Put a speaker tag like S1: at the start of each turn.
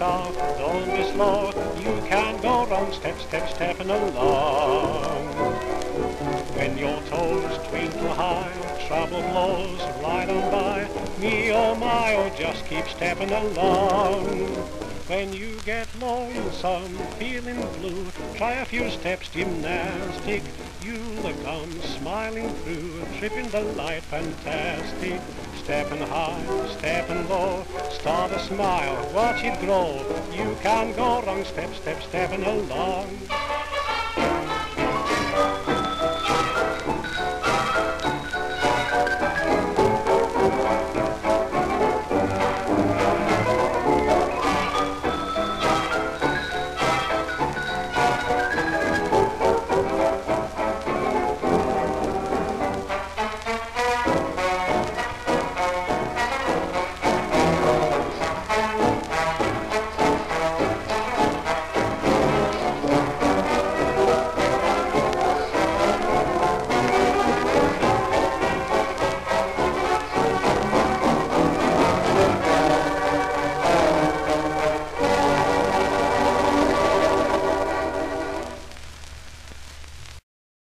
S1: sharp, don't be slow. You can't go wrong, step, step, stepping along. When your toes twinkle high, trouble blows right on by. Me oh my oh, just keep stepping along. When you get lonesome, feeling blue, try a few steps gymnastic. You'll come smiling through, tripping the light fantastic. Stepping high, stepping low, start a smile, watch it grow. You can't go wrong, step, step, stepping along.